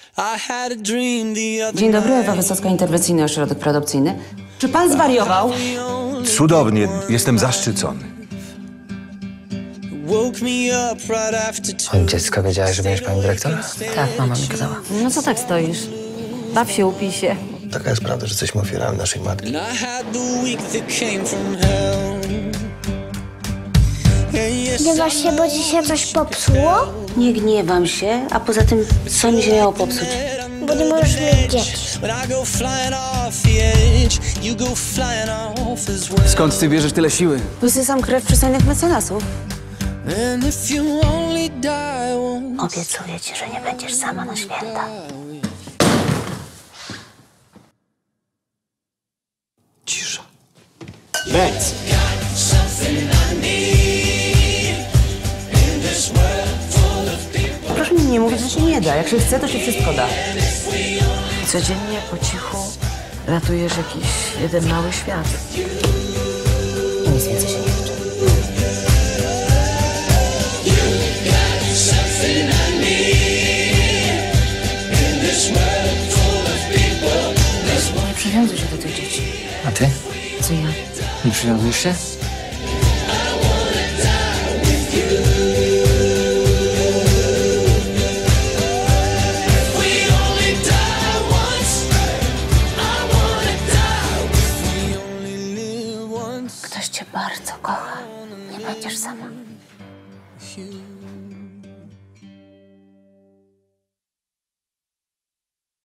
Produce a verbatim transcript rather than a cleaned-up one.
Dzień dobry, Ewa Wysocka, Interwencyjny Ośrodek Preadopcyjny. Czy pan zwariował? Cudownie, jestem zaszczycony. Od dziecka wiedziałaś, że będziesz pani dyrektor? Tak, mama mi kazała. No co tak stoisz? Baw się, upij się. Taka jest prawda, że jesteśmy ofiarami naszej matki. Gniewasz się, bo ci się coś popsuło? Nie gniewam się, a poza tym co mi się miało popsuć? Bo nie możesz mieć dzieci. Skąd ty bierzesz tyle siły? Wysysam krew przystojnych mecenasów. Obiecuję ci, że nie będziesz sama na święta. Cisza. Benz! Proszę mi nie mówić, że się nie da. Jak się chce, to się wszystko da. Codziennie po cichu ratujesz jakiś jeden mały świat. I nic więcej się nie liczy. Nie przywiązuj się do tych dzieci. A ty? Co ja? Nie przywiązujesz się? Ktoś cię bardzo kocha. Nie będziesz sama.